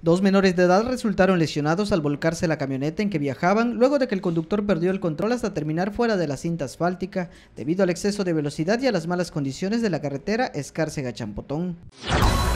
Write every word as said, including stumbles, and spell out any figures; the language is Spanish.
Dos menores de edad resultaron lesionados al volcarse la camioneta en que viajaban luego de que el conductor perdió el control hasta terminar fuera de la cinta asfáltica debido al exceso de velocidad y a las malas condiciones de la carretera Escárcega-Champotón.